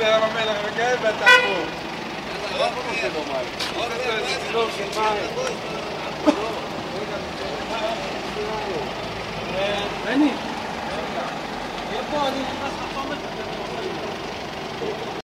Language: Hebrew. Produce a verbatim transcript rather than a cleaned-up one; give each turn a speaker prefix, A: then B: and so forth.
A: לים המלח וגאה ואתה פה. עוד צינור של מים.
B: בני, איפה אני נכנס לחומר?